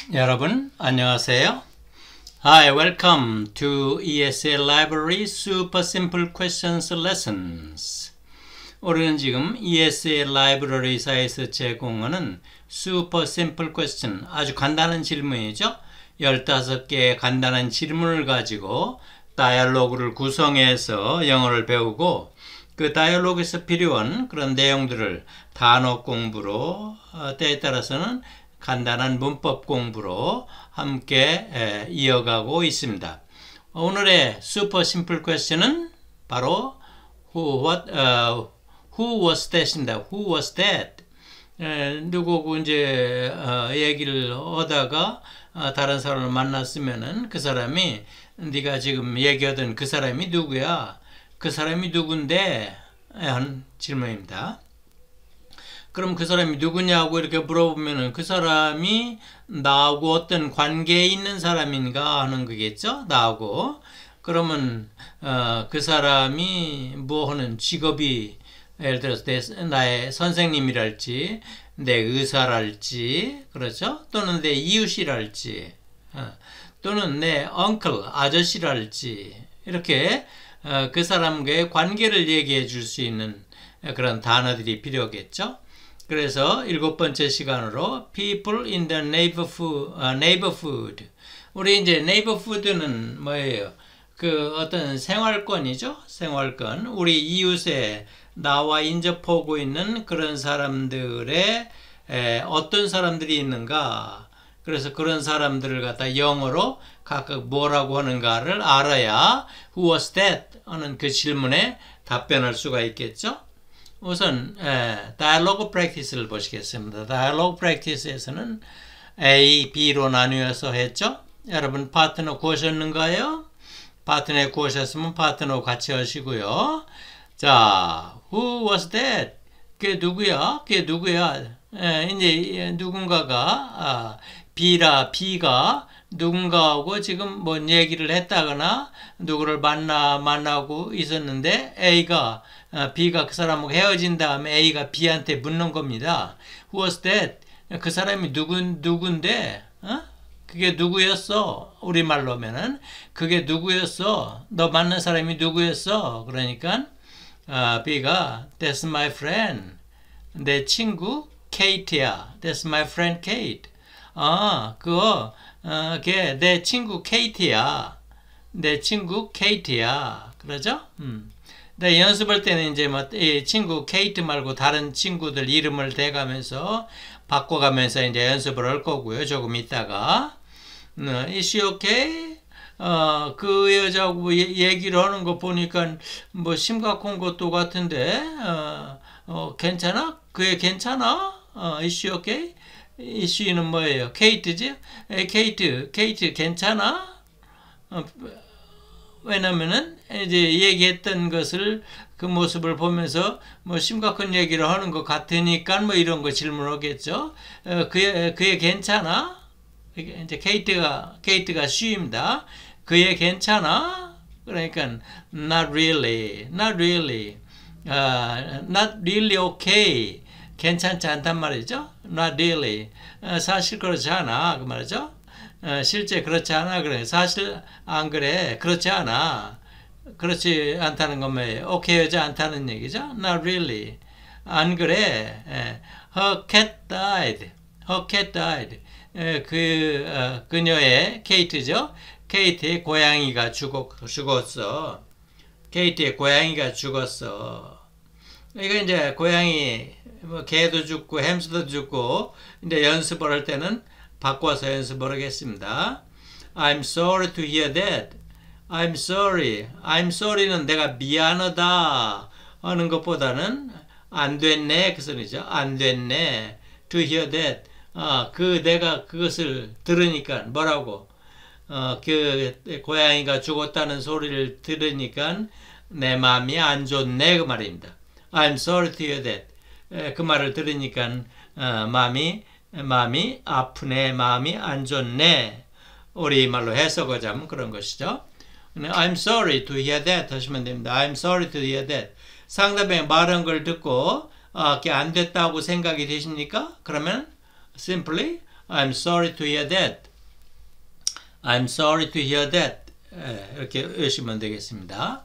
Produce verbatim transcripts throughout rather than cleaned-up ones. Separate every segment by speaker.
Speaker 1: 여러분 안녕하세요. Hi, welcome to 이에스엘 Library Super Simple Questions Lessons. 우리는 지금 이에스엘 라이브러리사에서 제공하는 Super Simple Question, 아주 간단한 질문이죠. 열다섯 개의 간단한 질문을 가지고 다이얼로그를 구성해서 영어를 배우고, 그 다이얼로그에서 필요한 그런 내용들을 단어 공부로, 때에 따라서는 간단한 문법 공부로 함께 에, 이어가고 있습니다. 오늘의 슈퍼 심플 퀘스천은 바로 who, what, uh, who was that입니다. Who was that? 에, 누구고 이제 어, 얘기를 하다가 어, 다른 사람을 만났으면은 그 사람이, 네가 지금 얘기하던 그 사람이 누구야? 그 사람이 누군데? 하는 질문입니다. 그럼 그 사람이 누구냐고 이렇게 물어보면은 그 사람이 나하고 어떤 관계에 있는 사람인가 하는 거겠죠? 나하고. 그러면 어, 그 사람이 뭐 하는 직업이, 예를 들어서 내, 나의 선생님이랄지 내 의사랄지, 그렇죠? 또는 내 이웃이랄지, 어, 또는 내 엉클 아저씨랄지, 이렇게 어, 그 사람과의 관계를 얘기해 줄 수 있는 그런 단어들이 필요하겠죠? 그래서 일곱 번째 시간으로 people in the neighborhood, uh, neighborhood. 우리 이제 neighborhood는 뭐예요? 그 어떤 생활권이죠? 생활권. 우리 이웃에 나와 인접하고 있는 그런 사람들의 에, 어떤 사람들이 있는가? 그래서 그런 사람들을 갖다 영어로 각각 뭐라고 하는가를 알아야 who was that? 하는 그 질문에 답변할 수가 있겠죠? 우선 에, 다이얼로그 프랙티스를 보시겠습니다. 다이얼로그 프랙티스에서는 A, B로 나누어서 했죠. 여러분 파트너 구하셨는가요? 파트너에 구하셨으면 파트너 같이 하시고요. 자, who was that? 그게 누구야? 그게 누구야? 에, 이제 누군가가 아, B라 B가 누군가하고 지금 뭔 얘기를 했다거나 누구를 만나 만나고 있었는데 A가 B가 그 사람하고 헤어진 다음에 A가 B한테 묻는 겁니다. Who was that? 그 사람이 누구 누군데? 어? 그게 누구였어? 우리말로 하면은 그게 누구였어? 너 만난 사람이 누구였어? 그러니까 어, B가 That's my friend. 내 친구 Kate야. That's my friend Kate. 아, 그거 어, 걔 내 친구 케이트야. 내 친구 케이트야. 그러죠? 음. 근데 연습할 때는 이제 뭐 이 친구 케이트 말고 다른 친구들 이름을 대가면서 바꿔가면서 이제 연습을 할 거고요. 조금 있다가. 음, Is she okay? 어, 그 여자하고 얘기를 하는 거 보니까 뭐 심각한 것도 같은데, 어, 어, 괜찮아? 그게 괜찮아? 어, Is she okay? 이슈는 뭐예요? 케이트지? 에, 케이트, 케이트 괜찮아? 어, 왜냐면은 이제 얘기했던 것을, 그 모습을 보면서 뭐 심각한 얘기를 하는 것 같으니까 뭐 이런 거 질문하겠죠. 어, 그의 그의 괜찮아? 이제 케이트가 케이트가 she입니다. 그의 괜찮아? 그러니까 not really, not really, uh, not really okay. 괜찮지 않단 말이죠. Not really. 어, 사실 그렇지 않아. 그 말이죠. 어, 실제 그렇지 않아. 그래. 사실 안 그래. 그렇지 않아. 그렇지 않다는 건 뭐예요? 오케이하지 않다는 얘기죠. Not really. 안 그래. 예. Her cat died. Her cat died. 예, 그, 어, 그녀의 케이트죠. 케이트의 고양이가 죽었, 죽었어. 케이트의 고양이가 죽었어. 이거 이제 고양이, 뭐 개도 죽고 햄스터도 죽고, 이제 연습을 할 때는 바꿔서 연습을 하겠습니다. I'm sorry to hear that. I'm sorry. I'm sorry는 내가 미안하다 하는 것보다는 안 됐네 그 소리죠. 안 됐네. To hear that. 아, 그 내가 그것을 들으니까 뭐라고? 어, 그 고양이가 죽었다는 소리를 들으니까 내 마음이 안 좋네 그 말입니다. I'm sorry to hear that. 에, 그 말을 들으니까 어, 마음이 마음이 아프네, 마음이 안 좋네. 우리말로 해석하자면 그런 것이죠. I'm sorry to hear that 하시면 됩니다. I'm sorry to hear that. 상대방이 말한 걸 듣고 아, 그게 안 됐다고 생각이 되십니까? 그러면 simply I'm sorry to hear that. I'm sorry to hear that. 예, 이렇게 외우시면 되겠습니다.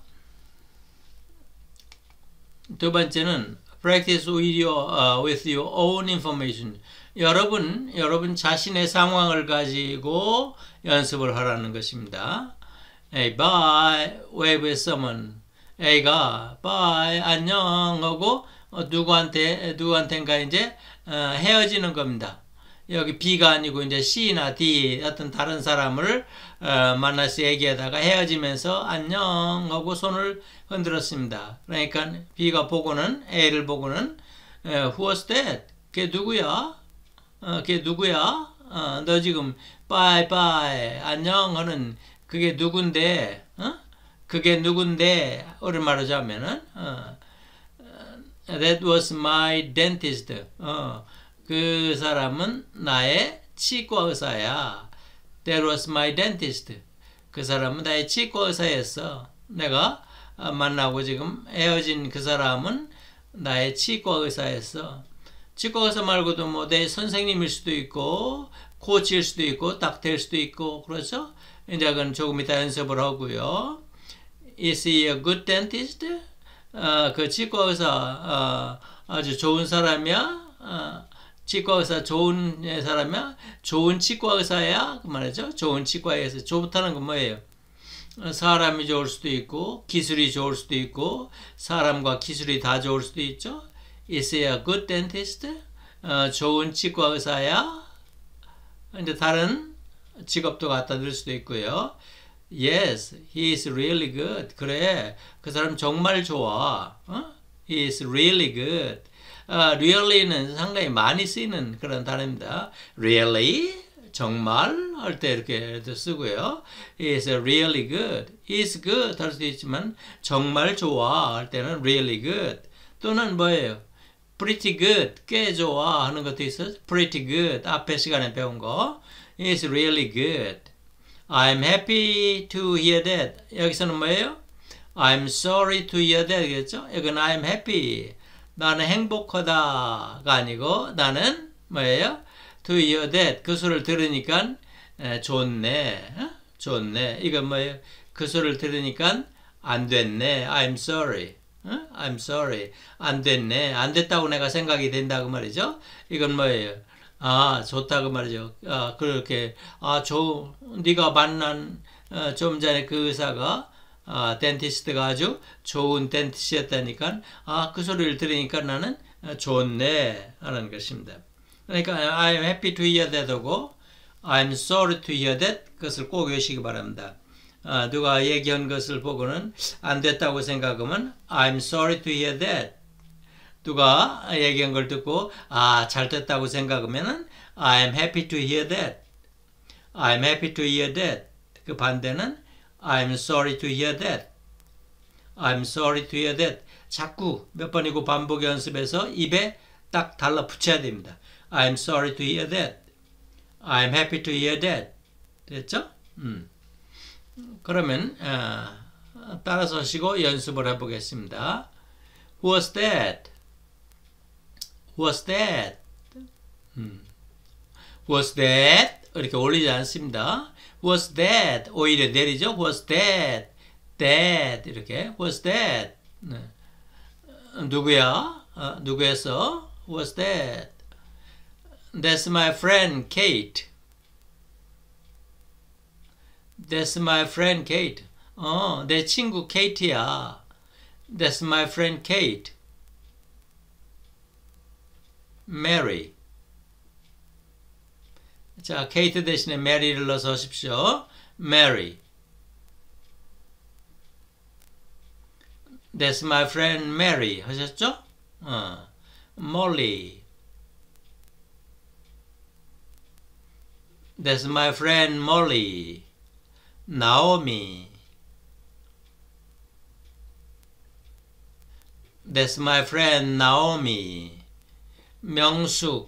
Speaker 1: 두 번째는 practice with your, uh, with your own information. 여러분, 여러분 자신의 상황을 가지고 연습을 하라는 것입니다. Hey, bye, wave at someone. A가 bye, 안녕 하고 누구한테, 누구한테인가 이제 어, 헤어지는 겁니다. 여기 B가 아니고 이제 C나 D 어떤 다른 사람을 어, 만나서 얘기하다가 헤어지면서 안녕 하고 손을 흔들었습니다. 그러니까 B가 보고는 A를 보고는 Who was that? 걔 누구야? 어, 걔 누구야? 어, 너 지금 bye bye 안녕 하는 그게 누군데? 어? 그게 누군데? 오랜만에 자면은 어, That was my dentist. 어, 그 사람은 나의 치과 의사야. That was my dentist. 그 사람은 나의 치과 의사였어. 내가 만나고 지금 헤어진 그 사람은 나의 치과 의사였어. 치과 의사 말고도 뭐 내 선생님일 수도 있고 코치일 수도 있고 닥터일 수도 있고 그렇죠? 이제 그건 조금 이따 연습을 하고요. Is he a good dentist? 어, 그 치과 의사 어, 아주 좋은 사람이야? 어, 치과 의사 좋은 사람이야? 좋은 치과 의사야? 그 말이죠. 좋은 치과 의사. 좋다는 건 뭐예요? 사람이 좋을 수도 있고 기술이 좋을 수도 있고 사람과 기술이 다 좋을 수도 있죠. Is he a good dentist? 어, 좋은 치과 의사야? 이제 다른 직업도 갖다 들 수도 있고요. Yes, he is really good. 그래, 그 사람 정말 좋아. 어? He is really good. Uh, really는 상당히 많이 쓰이는 그런 단어입니다. Really? 정말? 할 때 이렇게 쓰고요. He is really good. He is good 할 수도 있지만 정말 좋아 할 때는 really good. 또는 뭐예요? Pretty good. 꽤 좋아 하는 것도 있어요. Pretty good. 앞에 시간에 배운 거. He is really good. I'm happy to hear that. 여기서는 뭐예요? I'm sorry to hear that. 겠죠? 여기는 I'm happy. 나는 행복하다가 아니고 나는 뭐예요? To hear that. 그 소리를 들으니까 에, 좋네. 어? 좋네. 이건 뭐예요? 그 소리를 들으니까 안 됐네. I'm sorry. 어? I'm sorry. 안 됐네. 안 됐다고 내가 생각이 된다고 말이죠. 이건 뭐예요? 아, 좋다고 말이죠. 아, 그렇게 아, 저 네가 만난 어, 좀 전에 그 의사가 아, 덴티스트가 아주 좋은 덴티스트였다니까 아, 그 소리를 들으니까 나는 좋네 하는 것입니다. 그러니까 I'm happy to hear that 하고 I'm sorry to hear that 그것을 꼭 외우시기 바랍니다. 아, 누가 얘기한 것을 보고는 안 됐다고 생각하면 I'm sorry to hear that. 누가 얘기한 걸 듣고 아, 잘 됐다고 생각하면은 I'm happy to hear that. I'm happy to hear that. 그 반대는 I'm sorry to hear that. I'm sorry to hear that. 자꾸 몇 번이고 반복 연습해서 입에 딱 달라 붙여야 됩니다. I'm sorry to hear that. I'm happy to hear that. 됐죠? 음. 그러면 어, 따라서 하시고 연습을 해보겠습니다. Who was that? Who was that? 음. Who was that? 이렇게 올리지 않습니다. Who was that? 오히려 내리죠. Who was that? That 이렇게. Who was that? 네. 누구야? 어, 누구였어? Who was that? That's my friend Kate. That's my friend Kate. 어, 내 친구 케이트야. That's my friend Kate. Mary. 자, 케이트 대신에 메리를 넣어서 하십시오. Mary. That's my friend Mary. 하셨죠? 어. Molly. That's my friend Molly. Naomi. That's my friend Naomi. 명숙.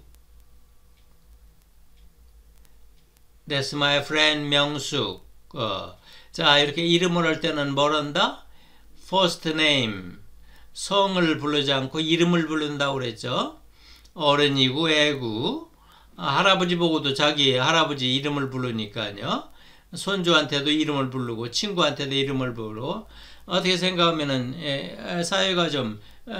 Speaker 1: That's my friend 명숙. 어. 자, 이렇게 이름을 할 때는 뭘 한다? First name. 성을 부르지 않고 이름을 부른다고 그랬죠. 어른이고 애고 아, 할아버지 보고도 자기 할아버지 이름을 부르니까요. 손주한테도 이름을 부르고 친구한테도 이름을 부르고 어떻게 생각하면은 예, 사회가 좀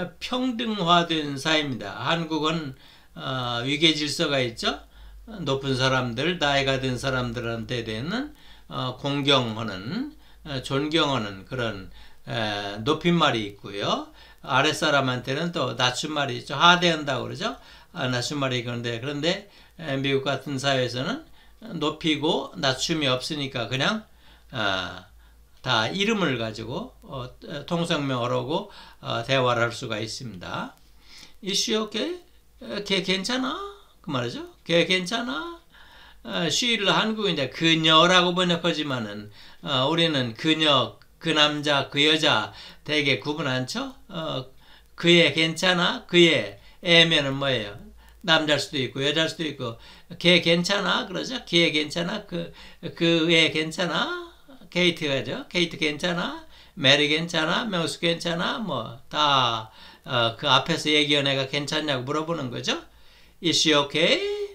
Speaker 1: 평등화된 사회입니다. 한국은 어, 위계 질서가 있죠. 높은 사람들, 나이가 든 사람들한테 되는 어, 공경하는 어, 존경하는 그런 에, 높임말이 있고요. 아랫사람한테는 또 낮춤말이 있죠. 하대한다고 그러죠. 아, 낮춤말이 그런데 그런데 에, 미국 같은 사회에서는 높이고 낮춤이 없으니까 그냥 어, 다 이름을 가지고 어, 통성명어로 어, 대화를 할 수가 있습니다. Is she okay? 걔 괜찮아? 그 말이죠. 걔 괜찮아? 어, she를 한국인데 그녀라고 번역하지만은 어, 우리는 그녀, 그 남자, 그 여자 되게 구분 안 쳐? 어, 그애 괜찮아? 그애 애면은 뭐예요? 남자일 수도 있고 여자일 수도 있고 걔 괜찮아? 그러죠? 걔 괜찮아? 그, 그 애 괜찮아? 케이트가죠? 케이트 괜찮아? 메리 괜찮아? 명수 괜찮아? 뭐 다 어, 그 앞에서 얘기한 애가 괜찮냐고 물어보는 거죠? Is she okay?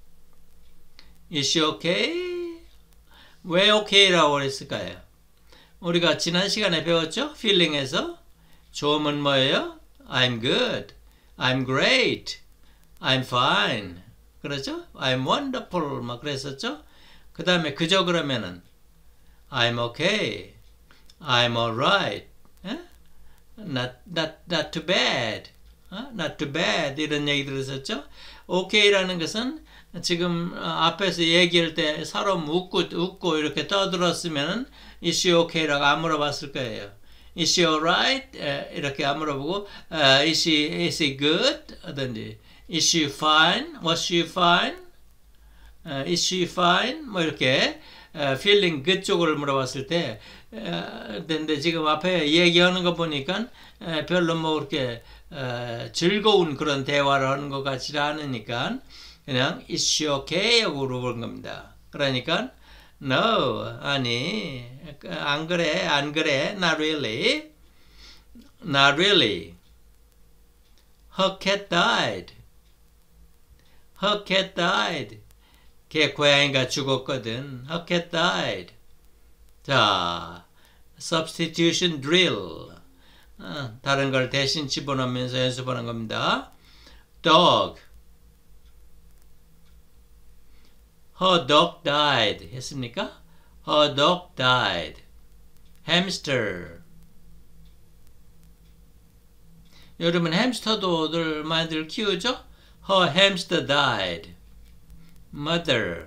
Speaker 1: Is she okay? 왜 okay라고 그랬을까요? 우리가 지난 시간에 배웠죠? feeling에서 좋으면 뭐예요? I'm good, I'm great, I'm fine. 그렇죠? I'm wonderful 막 그랬었죠? 그 다음에 그저 그러면은 I'm okay, I'm alright, 예? not, not, not too bad, 어? not too bad 이런 얘기 들었었죠? okay라는 것은 지금 앞에서 얘기할 때 사람 웃고 웃고 이렇게 떠들었으면 is she okay라고 안 물어봤을 거예요. Is she alright? 이렇게 안 물어보고 is she is she good? 하든지 is she fine? Was she fine? is she fine? 뭐 이렇게 feeling good 쪽을 물어봤을 때 근데 지금 앞에 얘기하는 거 보니까 별로 뭐 그렇게 즐거운 그런 대화를 하는 것 같지 않으니까 그냥 is she okay? 하고 물어보는 겁니다. 그러니까 no, 아니 안 그래, 안 그래, not really, not really. Her cat died. Her cat died. 걔 고양이가 죽었거든. Her cat died. 자, substitution drill. 어, 다른 걸 대신 집어넣으면서 연습하는 겁니다. Dog. Her dog died. 했습니까? Her dog died. Hamster. 여러분 햄스터도들 많이들 키우죠? Her hamster died. Mother.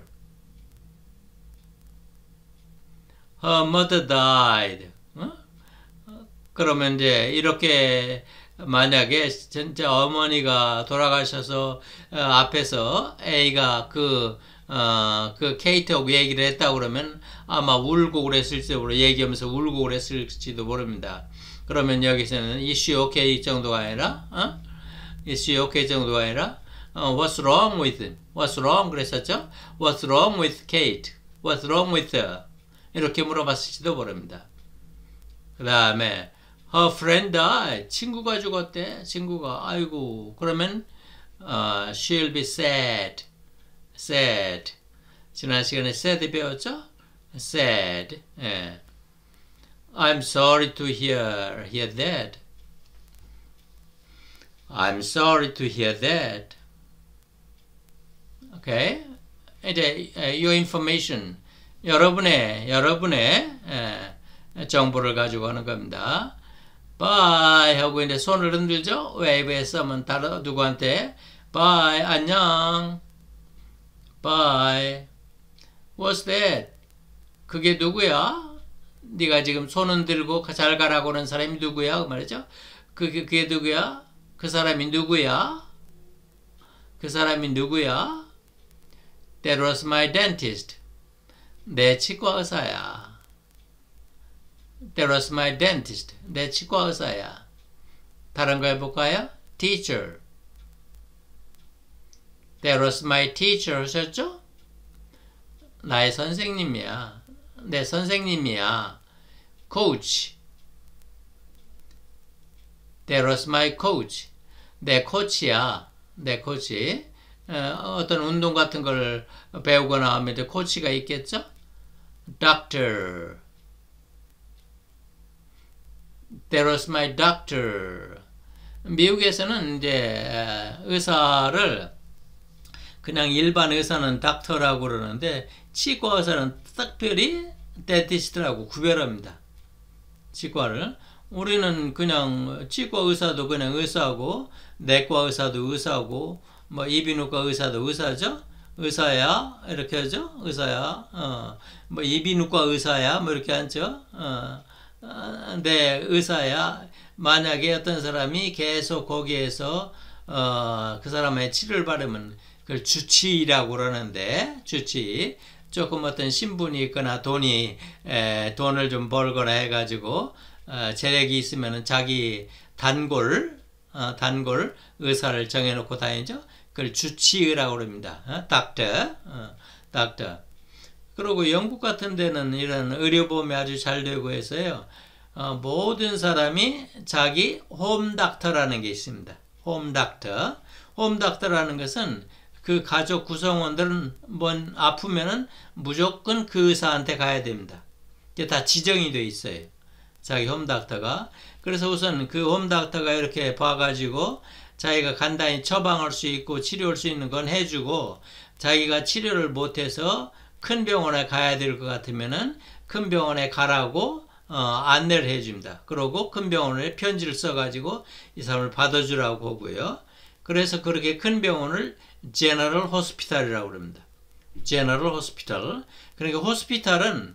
Speaker 1: Her mother died. 어? 그러면 이제 이렇게 만약에 진짜 어머니가 돌아가셔서 어, 앞에서 A가 그 어, 그 케이트하고 얘기를 했다고 그러면 아마 울고 그랬을지도 얘기하면서 울고 그랬을지도 모릅니다. 그러면 여기서는 is she okay 정도가 아니라 어? is she okay 정도가 아니라 어, what's wrong with him? What's wrong 그랬었죠? What's wrong with Kate? What's wrong with her? 이렇게 물어봤을지도 모릅니다. 그 다음에 her friend died. 친구가 죽었대. 친구가 아이고 그러면 어, she'll be sad. sad. 지난 시간에 sad 배웠죠? sad. 예. I'm sorry to hear, hear that. I'm sorry to hear that. Okay? 이제 your information, 여러분의 여러분의 에, 정보를 가지고 하는 겁니다. Bye 하고 이제 손을 흔들죠. wave했으면 다른 누구한테 Bye 안녕. Bye. What's that? 그게 누구야? 네가 지금 손 흔들고 잘 가라고 하는 사람이 누구야? 그 말이죠. 그게, 그게 누구야? 그 사람이 누구야? 그 사람이 누구야? That was my dentist. 내 치과 의사야. That was my dentist. 내 치과 의사야. 다른 거 해볼까요? Teacher. That was my teacher 하셨죠? 나의 선생님이야. 내 선생님이야. Coach. That was my coach. 내 코치야. 내 코치. 어, 어떤 운동 같은 걸 배우거나 하면 이제 코치가 있겠죠? Doctor. There was my doctor. 미국에서는 이제 의사를 그냥 일반 의사는 닥터라고 그러는데 치과 의사는 특별히 dentist라고 구별합니다. 치과를. 우리는 그냥 치과 의사도 그냥 의사고 내과 의사도 의사고 뭐 이비인후과 의사도 의사죠. 의사야 이렇게 하죠. 의사야. 어. 뭐 이비인후과 의사야 뭐 이렇게 하죠. 어. 어. 네, 의사야. 만약에 어떤 사람이 계속 거기에서 어, 그 사람의 치료를 받으면 그걸 주치의라고 그러는데 주치의. 조금 어떤 신분이 있거나 돈이 에, 돈을 좀 벌거나 해가지고 어, 재력이 있으면 자기 단골 어, 단골 의사를 정해놓고 다니죠. 그걸 주치의라고 그럽니다. 어? 닥터, 어, 닥터. 그리고 영국 같은 데는 이런 의료보험이 아주 잘 되고 해서요. 어, 모든 사람이 자기 홈닥터라는 게 있습니다. 홈닥터. 홈닥터라는 것은 그 가족 구성원들은 뭔 아프면은 무조건 그 의사한테 가야 됩니다. 이게 다 지정이 돼 있어요. 자기 홈닥터가. 그래서 우선 그 홈닥터가 이렇게 봐가지고 자기가 간단히 처방할 수 있고 치료할 수 있는 건 해주고 자기가 치료를 못해서 큰 병원에 가야 될 것 같으면은 큰 병원에 가라고 어, 안내를 해줍니다. 그러고 큰 병원에 편지를 써가지고 이 사람을 받아주라고 하고요. 그래서 그렇게 큰 병원을 제너럴 호스피탈이라고 합니다. 제너럴 호스피탈. 그러니까 호스피탈은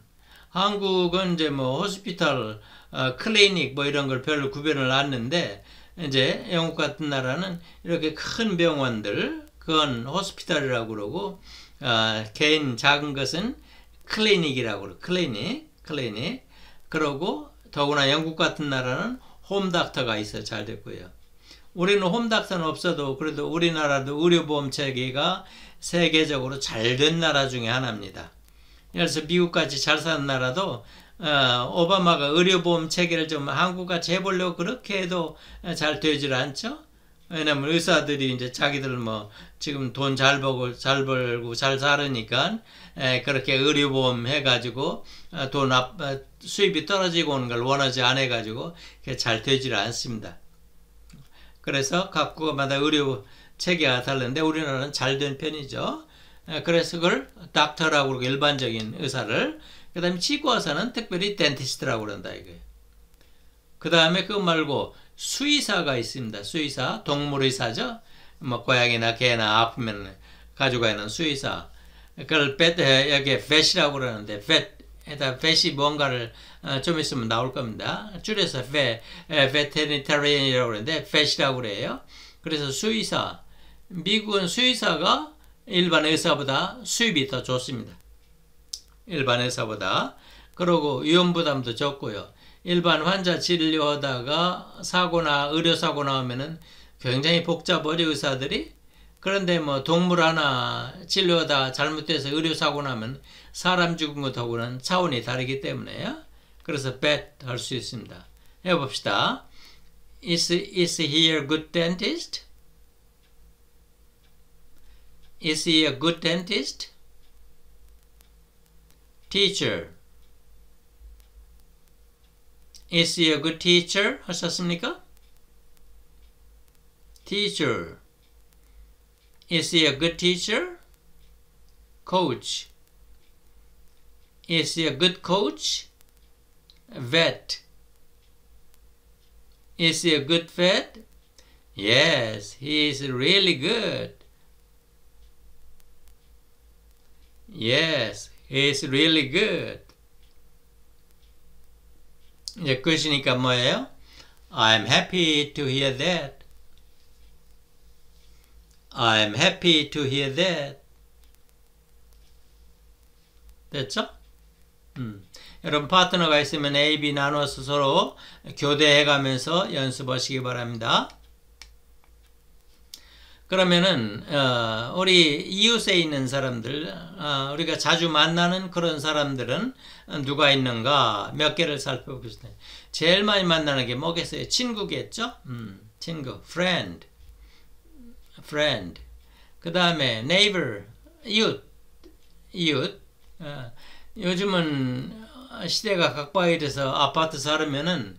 Speaker 1: 한국은 이제 뭐 호스피탈, 어, 클리닉 뭐 이런 걸 별로 구별을 안 하는데 이제 영국 같은 나라는 이렇게 큰 병원들 그건 호스피탈이라고 그러고 어, 개인 작은 것은 클리닉이라고 그러고 클리닉, 클리닉. 그러고 더구나 영국 같은 나라는 홈닥터가 있어 잘 됐고요. 우리는 홈닥터는 없어도 그래도 우리나라도 의료보험 체계가 세계적으로 잘 된 나라 중에 하나입니다. 그래서 미국같이 잘 사는 나라도 어, 오바마가 의료보험 체계를 좀 한국같이 해보려고 그렇게 해도 잘 되질 않죠. 왜냐면 의사들이 이제 자기들 뭐 지금 돈 잘 벌고 잘 벌고 잘 살으니까 에, 그렇게 의료보험 해가지고 어, 돈 앞, 어, 수입이 떨어지고 오는 걸 원하지 않아 가지고 잘 되질 않습니다. 그래서 각국마다 의료 체계가 다른데 우리나라는 잘 된 편이죠. 그래서 그걸 닥터라고 그러고 일반적인 의사를. 그 다음에 치과 의사는 특별히 덴티스트라고 그런다 이거예요. 그 다음에 그거 말고 수의사가 있습니다. 수의사, 동물의사죠. 뭐 고양이나 개나 아프면 가져가는 수의사. 그걸 벳, 여기에 벳이라고 그러는데 벳. 에다 벳이 뭔가를 어, 좀 있으면 나올 겁니다. 줄여서 벳, 베테리타리안이라고 그러는데 벳이라고 그래요. 그래서 수의사. 미국은 수의사가 일반 의사보다 수입이 더 좋습니다. 일반 의사보다. 그리고 위험부담도 적고요. 일반 환자 진료하다가 사고나 의료사고 나오면은 굉장히 복잡하죠, 의사들이. 그런데 뭐 동물 하나 진료하다 잘못돼서 의료사고 나면 사람 죽은 것하고는 차원이 다르기 때문에요. 그래서 bet 할 수 있습니다. 해봅시다. Is, is he a good dentist? Is he a good dentist? Teacher. Is he a good teacher? 하셨습니까? Teacher. Is he a good teacher? Coach. Is he a good coach? Vet. Is he a good vet? Yes, he is really good. Yes, he is really good. 이제 끝이니까 뭐예요? I'm happy to hear that. I'm happy to hear that. 됐죠? 음. 여러분 파트너가 있으면 A, B 나눠서 서로 교대해가면서 연습하시기 바랍니다. 그러면은 어, 우리 이웃에 있는 사람들, 어, 우리가 자주 만나는 그런 사람들은 누가 있는가 몇 개를 살펴보겠습니다. 제일 많이 만나는 게 뭐겠어요? 친구겠죠? 음, 친구, friend, friend. 그 다음에 neighbor, 이웃, 이웃. 어, 요즘은 시대가 각박이 돼서 아파트 살으면은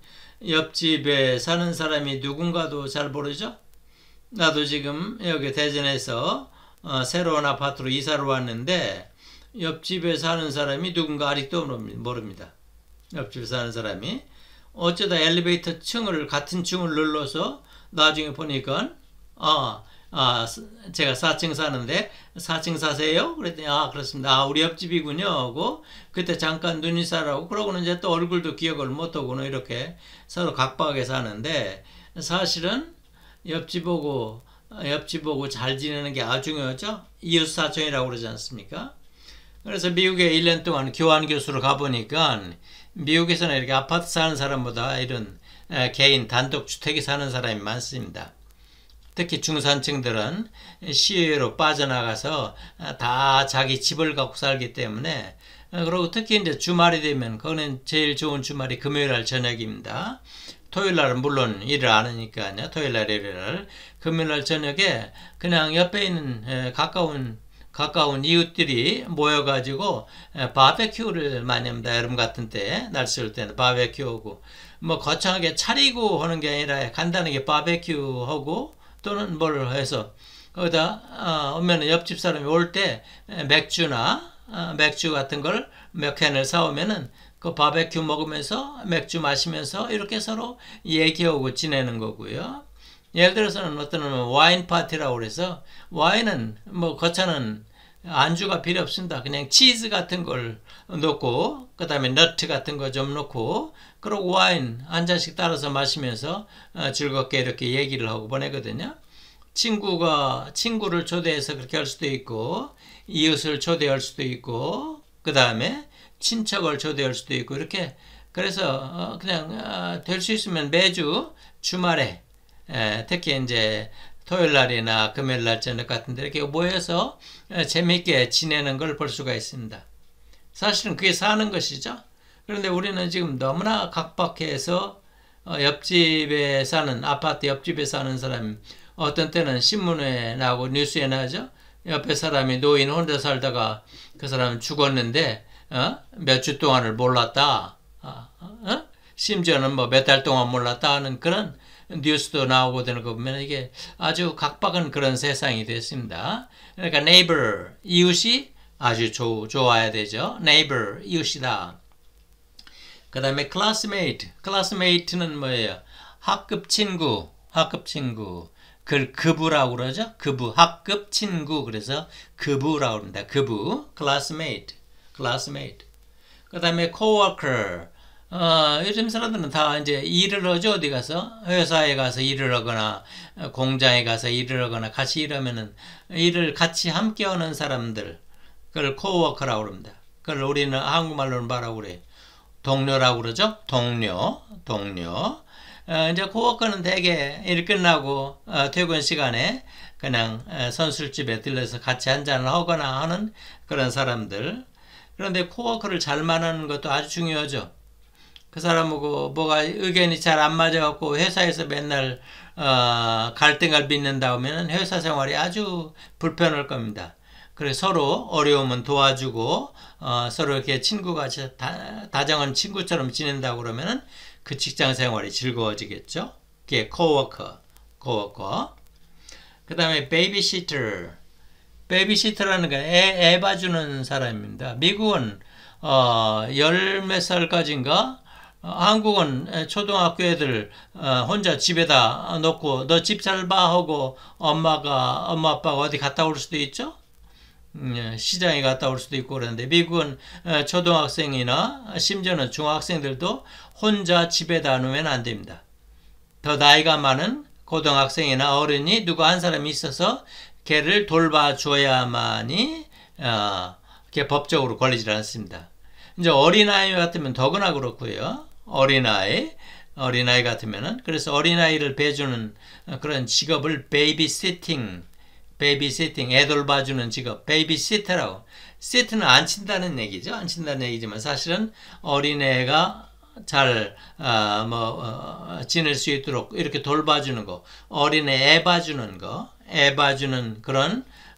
Speaker 1: 옆집에 사는 사람이 누군가도 잘 모르죠. 나도 지금 여기 대전에서 어, 새로운 아파트로 이사를 왔는데 옆집에 사는 사람이 누군가 아직도 모릅니다. 옆집에 사는 사람이 어쩌다 엘리베이터 층을 같은 층을 눌러서 나중에 보니까 아, 아 제가 사 층 사는데 사 층 사세요? 그랬더니 아 그렇습니다. 아 우리 옆집이군요 하고 그때 잠깐 눈인사라고 그러고는 이제 또 얼굴도 기억을 못하고는 이렇게 서로 각박하게 사는데 사실은 옆집하고 옆집하고 잘 지내는 게 아주 중요하죠. 이웃사촌이라고 그러지 않습니까? 그래서 미국에 일 년 동안 교환 교수로 가보니까 미국에서는 이렇게 아파트 사는 사람보다 이런 개인 단독 주택에 사는 사람이 많습니다. 특히 중산층들은 시외로 빠져나가서 다 자기 집을 갖고 살기 때문에 그리고 특히 이제 주말이 되면 그거는 제일 좋은 주말이 금요일날 저녁입니다. 토요일날은 물론 일을 안 하니까요. 토요일날 일요일날 금요일날 저녁에 그냥 옆에 있는 가까운 가까운 이웃들이 모여가지고 바베큐를 많이 합니다. 여름 같은 때 날씨 올 때는 바베큐하고 뭐 거창하게 차리고 하는 게 아니라 간단하게 바베큐하고 또는 뭘 해서 거기다 어, 오면 옆집 사람이 올 때 맥주나 어, 맥주 같은 걸 몇 캔을 사오면은 그 바베큐 먹으면서 맥주 마시면서 이렇게 서로 얘기하고 지내는 거고요. 예를 들어서는 어떤 와인 파티라고 그래서 와인은 뭐 거창한 안주가 필요 없습니다. 그냥 치즈 같은 걸 넣고 그 다음에 너트 같은 거 좀 넣고 그리고 와인 한 잔씩 따라서 마시면서 즐겁게 이렇게 얘기를 하고 보내거든요. 친구가 친구를 초대해서 그렇게 할 수도 있고 이웃을 초대할 수도 있고 그 다음에 친척을 초대할 수도 있고 이렇게 그래서 그냥 될 수 있으면 매주 주말에 특히 이제 토요일날이나 금요일날 저녁 같은 데 이렇게 모여서 재미있게 지내는 걸 볼 수가 있습니다. 사실은 그게 사는 것이죠. 그런데 우리는 지금 너무나 각박해서 옆집에 사는 아파트 옆집에 사는 사람 어떤 때는 신문에 나오고 뉴스에 나오죠. 옆에 사람이 노인 혼자 살다가 그 사람은 죽었는데 어? 몇 주 동안을 몰랐다. 어? 어? 심지어는 뭐 몇 달 동안 몰랐다 하는 그런 뉴스도 나오고 되는 거 보면 이게 아주 각박한 그런 세상이 됐습니다. 그러니까 neighbor, 이웃이 아주 조, 좋아야 되죠. neighbor, 이웃이다. 그 다음에 classmate, classmate는 뭐예요? 학급 친구, 학급 친구. 그걸 급부라고 그러죠. 급부, 학급 친구. 그래서 급부라고 합니다. 급부, classmate, classmate. 그 다음에 coworker. 어, 요즘 사람들은 다 이제 일을 하죠. 어디 가서 회사에 가서 일을 하거나 공장에 가서 일을 하거나 같이 일하면은 일을 같이 함께 하는 사람들 그걸 coworker라고 합니다. 그걸 우리는 한국말로는 뭐라고 그래요? 동료라고 그러죠. 동료, 동료. 어, 이제 코워커는 대개 일 끝나고 어, 퇴근 시간에 그냥 어, 선술집에 들려서 같이 한잔을 하거나 하는 그런 사람들. 그런데 코워커를 잘 만나는 것도 아주 중요하죠. 그 사람하고 뭐가 의견이 잘 안 맞아갖고 회사에서 맨날 어, 갈등을 빚는다 하면 회사 생활이 아주 불편할 겁니다. 그래서 서로 어려우면 도와주고 어, 서로 이렇게 친구같이 다, 다정한 친구처럼 지낸다고 그러면은 그 직장 생활이 즐거워지겠죠. 그게 coworker, coworker. 그 다음에 babysitter. 베이비시터라는 건 애, 애 봐주는 사람입니다. 미국은 어, 열 몇 살까지인가? 어, 한국은 초등학교 애들 어, 혼자 집에다 놓고 너 집 잘 봐 하고 엄마가 엄마 아빠가 어디 갔다 올 수도 있죠. 음, 시장에 갔다 올 수도 있고 그러는데 미국은 어, 초등학생이나 심지어는 중학생들도 혼자 집에다 놓으면 안 됩니다. 더 나이가 많은 고등학생이나 어른이 누구 한 사람이 있어서 걔를 돌봐줘야만이 어, 그게 법적으로 걸리질 않습니다. 이제 어린아이 같으면 더구나 그렇고요. 어린아이, 어린아이 같으면은 그래서 어린아이를 배주는 그런 직업을 베이비시팅, 베이비시팅, 애들 봐주는 직업, 베이비시터라고. 시트는 안 친다는 얘기죠. 안 친다는 얘기지만 사실은 어린애가 잘, 어, 뭐, 어, 지낼 수 있도록 이렇게 돌봐주는 거, 어린애 애 봐주는 거, 애 봐주는 그런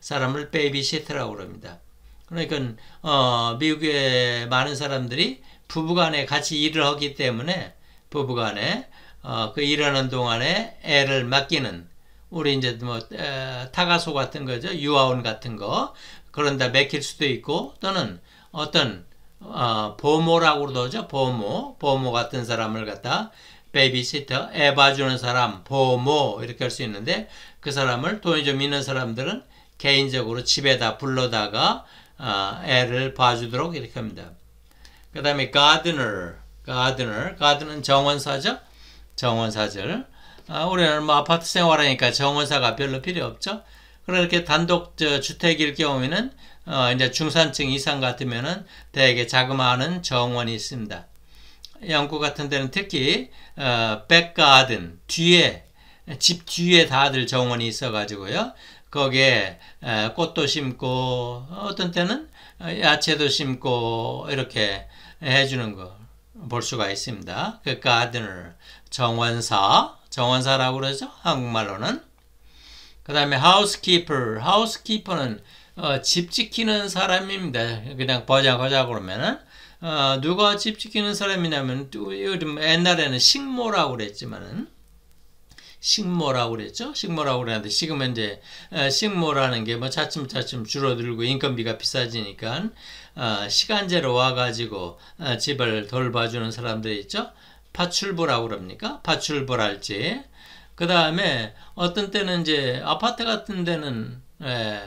Speaker 1: 사람을 베이비시터라고 그럽니다. 그러니까 어, 미국의 많은 사람들이 부부간에 같이 일을 하기 때문에 부부간에 어, 그 일하는 동안에 애를 맡기는 우리 이제 뭐 에, 타가소 같은 거죠. 유아원 같은 거 그런다 맡길 수도 있고 또는 어떤 어, 보모라고 그러죠. 보모 보모 같은 사람을 갖다 베이비시터 애 봐주는 사람 보모 이렇게 할 수 있는데 그 사람을 돈이 좀 있는 사람들은 개인적으로 집에다 불러다가 어, 애를 봐주도록 이렇게 합니다. 그 다음에 gardener, gardener, gardener는 정원사죠. 정원사절. 아, 우리는 뭐 아파트 생활하니까 정원사가 별로 필요 없죠. 그렇게 단독 저, 주택일 경우에는 어, 이제 중산층 이상 같으면은 대개 자그마한 정원이 있습니다. 영국 같은 데는 특히 어, 백가든 뒤에 집 뒤에 다들 정원이 있어가지고요. 거기에 에, 꽃도 심고 어떤 때는 야채도 심고 이렇게 해주는 거 볼 수가 있습니다. 그 gardener 정원사 정원사라고 그러죠. 한국말로는. 그 다음에 housekeeper housekeeper는 어, 집 지키는 사람입니다. 그냥 버자거자 그러면은 어, 누가 집 지키는 사람이냐면 요즘 옛날에는 식모라고 그랬지만은 식모라고 그랬죠. 식모라고 그랬는데 지금은 이제 식모라는 게 뭐 차츰차츰 줄어들고 인건비가 비싸지니까 어, 시간제로 와가지고 어, 집을 돌봐주는 사람들이 있죠. 파출부라고 그럽니까? 파출부랄지. 그 다음에 어떤 때는 이제 아파트 같은 데는 예,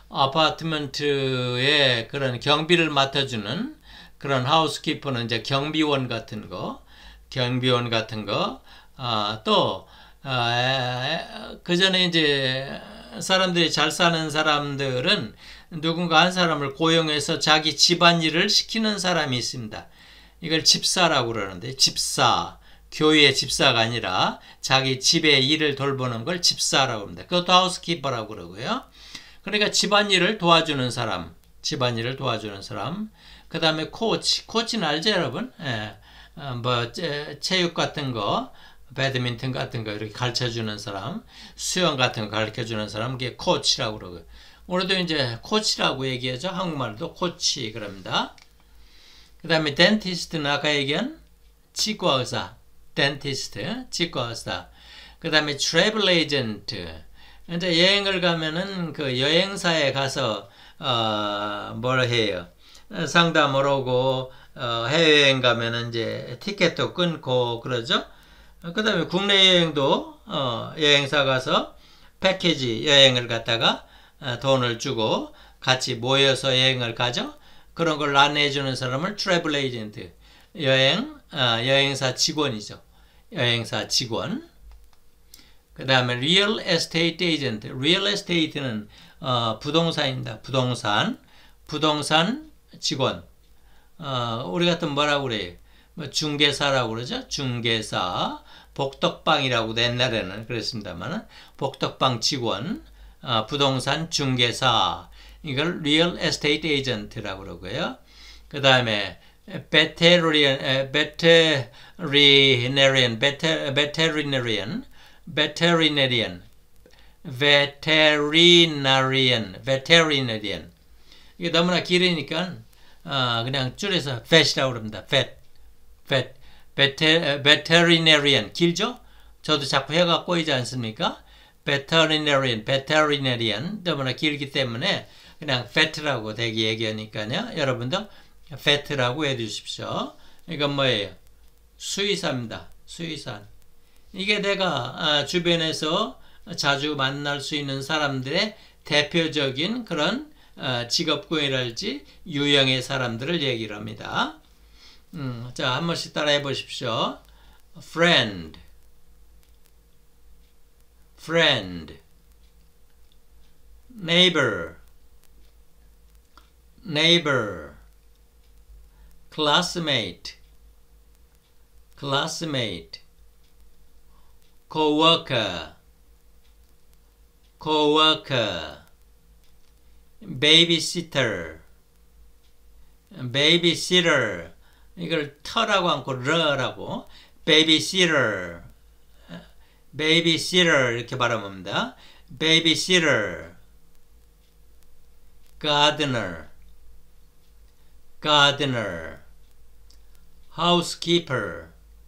Speaker 1: 아파트먼트에 그런 경비를 맡아주는 그런 하우스키퍼는 이제 경비원 같은 거, 경비원 같은 거, 아, 또 아, 그 전에 이제 사람들이 잘 사는 사람들은 누군가 한 사람을 고용해서 자기 집안일을 시키는 사람이 있습니다. 이걸 집사라고 그러는데 집사, 교회의 집사가 아니라 자기 집의 일을 돌보는 걸 집사라고 합니다. 그것도 하우스키퍼라고 그러고요. 그러니까 집안일을 도와주는 사람, 집안일을 도와주는 사람. 그 다음에 코치, 코치는 알죠 여러분? 예, 어, 뭐 체육 같은 거, 배드민턴 같은 거 이렇게 가르쳐주는 사람, 수영 같은 거 가르쳐주는 사람, 그게 코치라고 그러고요. 오늘도 이제 코치라고 얘기하죠. 한국말도 코치 그럽니다. 그 다음에 덴티스트는 아까 얘기한 치과의사, 덴티스트, 치과의사. 그 다음에 트래블 에이전트. 이제 여행을 가면은 그 여행사에 가서 어, 뭘 해요? 상담을 하고 어, 해외여행 가면은 이제 티켓도 끊고 그러죠. 그 다음에 국내 여행도 어, 여행사 가서 패키지 여행을 갖다가 어, 돈을 주고 같이 모여서 여행을 가죠. 그런 걸 안내해주는 사람을 트래블 에이전트, 여행, 어, 여행사 직원이죠. 여행사 직원. 그 다음에 리얼 에스테이트 에이전트. 리얼 에스테이트는 어, 부동산입니다. 부동산, 부동산 직원. 어, 우리 같은 뭐라고 그래요? 뭐 중개사라고 그러죠. 중개사, 복덕방이라고 옛날에는 그랬습니다만 복덕방 직원, 어, 부동산 중개사. 이걸 리얼 에스테이트 에이전트라고 그러고요. 그 다음에 베테리안, 베테리네리안, 베테리네리안, 베테리네리안, 베테리나리안, 베테리네리안. 이게 너무나 길으니까 어, 그냥 줄여서 vet이라고 그럽니다. vet, vet, 베테, 베테리네리안 길죠? 저도 자꾸 해가 꼬이지 않습니까? 베테리네리안, 베테리네리안 너무나 길기 때문에 그냥 vet라고 대기 얘기하니까요. 여러분도 vet라고 해주십시오. 이건 뭐예요? 수의사입니다. 수의사. 이게 내가 주변에서 자주 만날 수 있는 사람들의 대표적인 그런 직업군이랄지 유형의 사람들을 얘기를 합니다. 음, 자, 한 번씩 따라해 보십시오. friend, friend, neighbor, neighbor, classmate, classmate, coworker, coworker, babysitter, babysitter. 이걸 터라고 않고 러라고 babysitter, babysitter 이렇게 발음합니다. babysitter. gardener, gardener, housekeeper,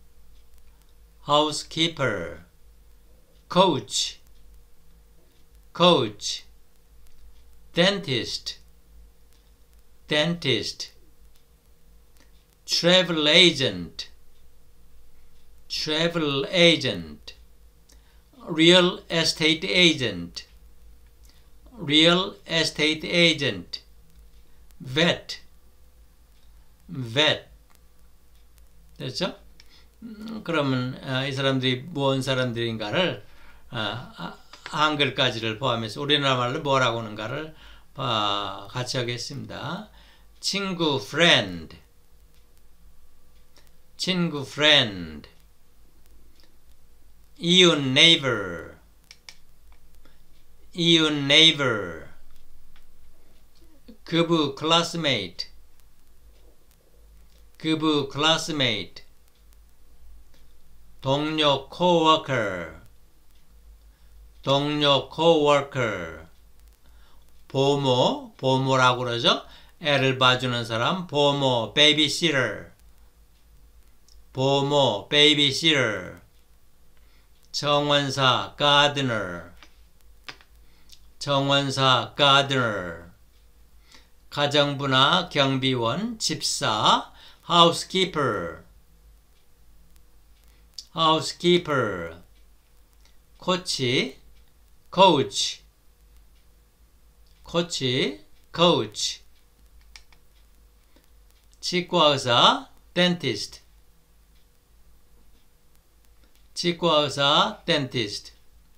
Speaker 1: housekeeper, coach, coach, dentist, dentist, travel agent, travel agent, real estate agent, real estate agent, vet, vet. 됐죠? 음, 그러면 어, 이 사람들이 무언 사람들인가를 어, 한글까지를 포함해서 우리나라 말로 뭐라고 하는가를 어, 같이 하겠습니다. 친구, friend, 친구, friend, 이웃, neighbor, 이웃, neighbor, 그부, classmate, 그부, classmate, 동료, coworker, 동료, coworker, 보모, 보모라고 그러죠. 애를 봐주는 사람, 보모, babysitter, 보모, babysitter, 정원사, gardener, 정원사, gardener, 가정부나 경비원, 집사, housekeeper, housekeeper, 코치, coach, 코치, coach, 치과의사, dentist, 치과의사, dentist,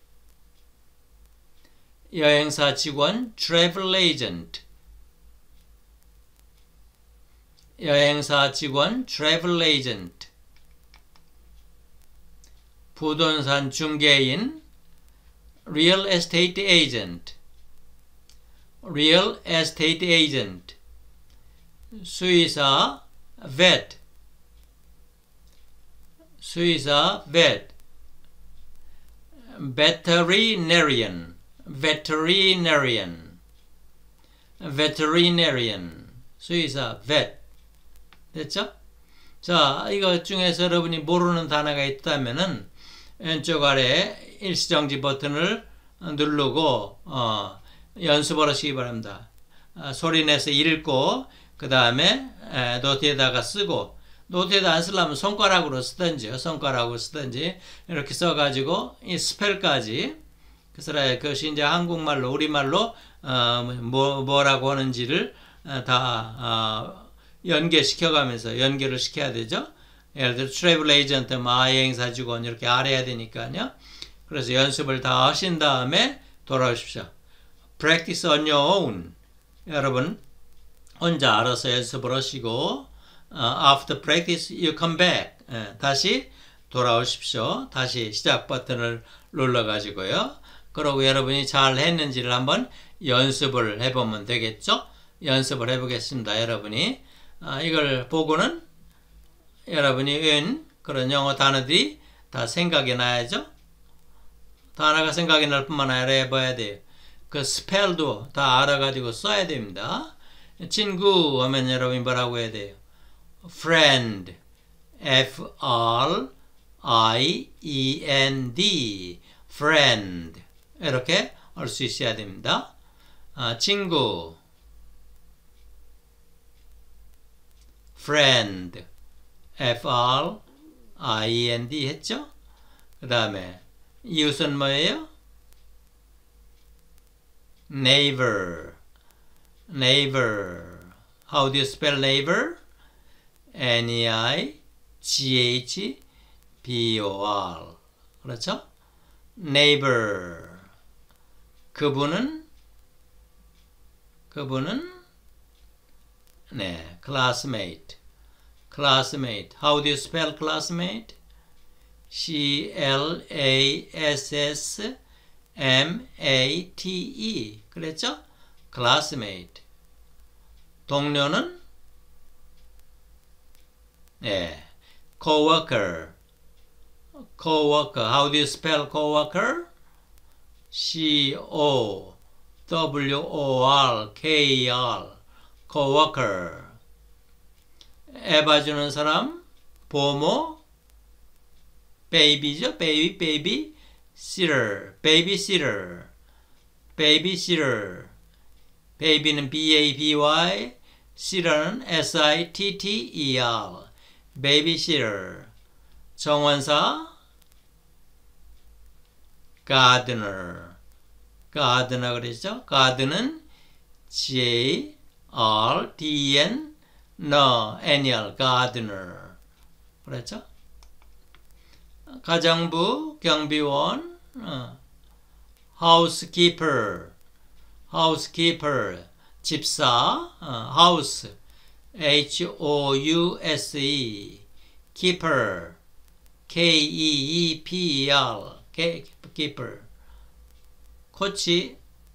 Speaker 1: 여행사 직원, travel agent, 여행사 직원, travel agent, 부동산 중개인, real estate agent, real estate agent, 수의사, vet, 수의사, vet, veterinarian, veterinarian, veterinarian, 수의사, vet. 됐죠? 자, 이거 중에서 여러분이 모르는 단어가 있다면은 왼쪽 아래 일시정지 버튼을 누르고 어, 연습을 하시기 바랍니다. 어, 소리내서 읽고 그 다음에 노트에다가 쓰고, 노트에다 안 쓰려면 손가락으로 쓰든지 손가락으로 쓰든지 이렇게 써가지고 이 스펠까지, 그래서 그것이 이제 한국말로 우리말로 어, 뭐, 뭐라고 하는지를 다 어, 연계시켜가면서 연결을 시켜야 되죠. 예를 들어 트래블 에이전트, 여행사 직원 이렇게 알아야 되니까요. 그래서 연습을 다 하신 다음에 돌아오십시오. Practice on your own. 여러분 혼자 알아서 연습을 하시고 uh, After practice you come back. 예, 다시 돌아오십시오. 다시 시작 버튼을 눌러가지고요. 그러고 여러분이 잘 했는지를 한번 연습을 해보면 되겠죠. 연습을 해보겠습니다. 여러분이 아, 이걸 보고는 여러분이 은 그런 영어 단어들이 다 생각이 나야죠. 단어가 생각이 날 뿐만 아니라 해봐야 돼요. 그 스펠도 다 알아가지고 써야 됩니다. 친구 하면 여러분이 뭐라고 해야 돼요? friend, F R I E N D, friend 이렇게 할 수 있어야 됩니다. 아, 친구, friend, F R I E N D 했죠? 그 다음에 이웃은 뭐예요? neighbor, neighbor. How do you spell neighbor? N E I G H B O R. 그렇죠? neighbor. 그분은 그분은 네, classmate. classmate. How do you spell classmate? C L A S S M A T E. 그랬죠? classmate. 동료는 네, coworker. coworker. How do you spell coworker? C O W O R K R coworker. 애 봐주는 사람 보모 baby죠. baby baby sitter babysitter babysitter baby는 B A B Y sitter는 S I T T E R babysitter. 정원사 gardener gardener 그랬죠. garden은 G R D N no annual gardener 그랬죠. 가정부 경비원 어. housekeeper housekeeper 집사 어. house H O U S E keeper K E E P E R keeper. 코치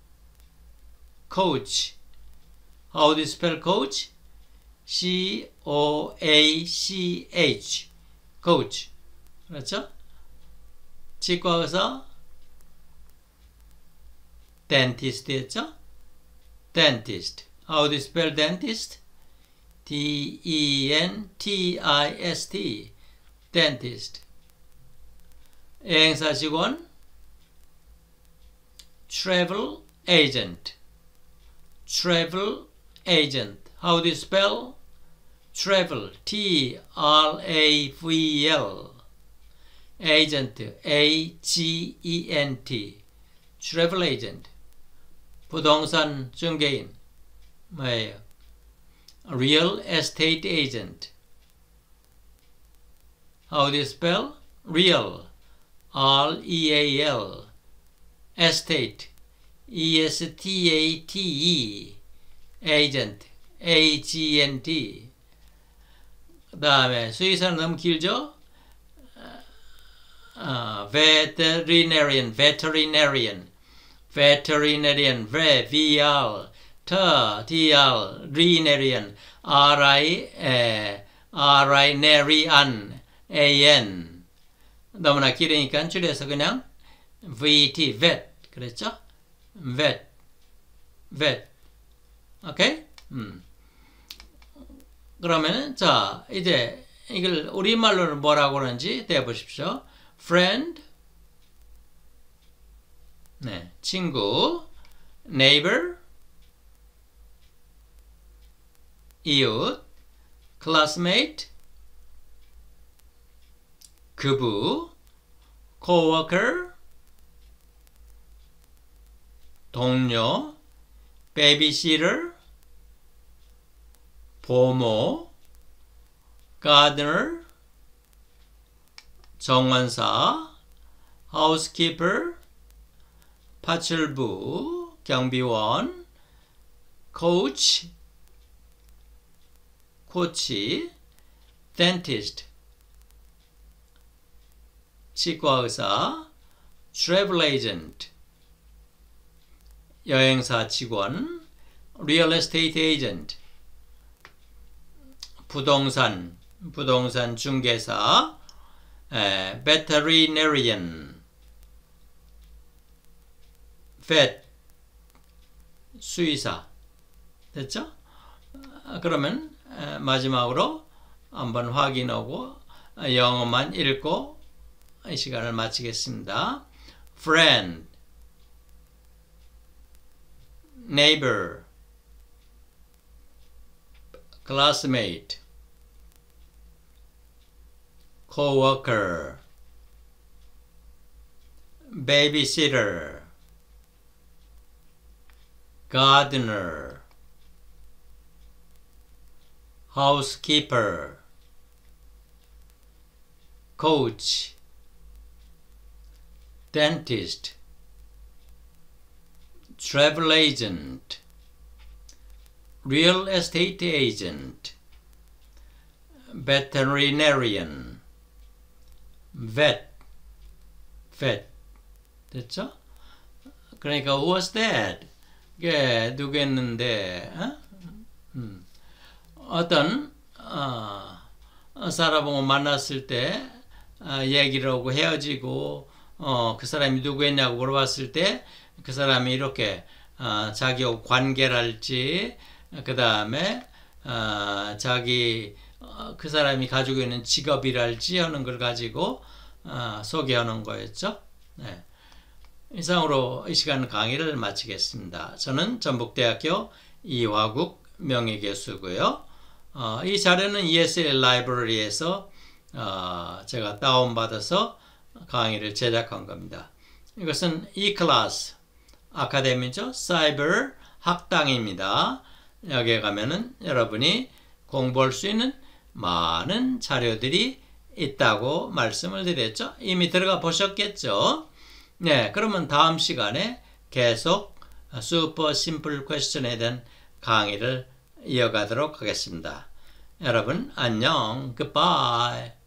Speaker 1: coach. How do you spell coach? C O A C H coach. 그렇죠? 치과 의사 dentist 했죠? dentist. How do you spell dentist? D E N T I S T dentist. 여행사 직원 travel agent travel agent. How do you spell travel? T R A V L agent A G E N T travel agent. 부동산 중개인 뭐예요? real estate agent. How do you spell real? R E A L estate E S T A T E agent A G N T. 그 다음에 수의사는 너무 길죠? 아, veterinarian veterinarian veterinarian V V R T T R rinarian R I 에, R I narian A N. 너무나 길으니까 줄여서 그냥 V T vet 그랬죠? vet vet. 오케이? 음. 그러면은 자 이제 이걸 우리말로는 뭐라고 하는지 대보십시오. friend 네 친구 neighbor 이웃 classmate 급부 coworker 동료 babysitter 보모 gardener 정원사 housekeeper 파출부 경비원 coach 코치 dentist 치과의사 travel agent 여행사 직원 real estate agent 부동산 부동산 중개사 에, veterinarian vet 수의사 됐죠? 그러면 에, 마지막으로 한번 확인하고 영어만 읽고 이 시간을 마치겠습니다. friend neighbor classmate coworker babysitter gardener housekeeper coach dentist travel agent real estate agent veterinarian vet vet 됐죠? 그러니까 who was that? 이게 누구였는데 어? 음. 어떤 어, 사람하고 만났을 때 어, 얘기를 하고 헤어지고 어, 그 사람이 누구였냐고 물어봤을 때 그 사람이 이렇게 어, 자기하고 관계랄지 그 다음에 어, 자기 어, 그 사람이 가지고 있는 직업이랄지 하는 걸 가지고 어, 소개하는 거였죠. 네. 이상으로 이 시간 강의를 마치겠습니다. 저는 전북대학교 이화국 명예교수고요. 어, 이 자료는 이에스엘 라이브러리에서 어, 제가 다운받아서 강의를 제작한 겁니다. 이것은 E-클래스 아카데미죠. 사이버 학당입니다. 여기에 가면은 여러분이 공부할 수 있는 많은 자료들이 있다고 말씀을 드렸죠. 이미 들어가 보셨겠죠. 네, 그러면 다음 시간에 계속 슈퍼 심플 퀘스천에 대한 강의를 이어가도록 하겠습니다. 여러분 안녕. Goodbye.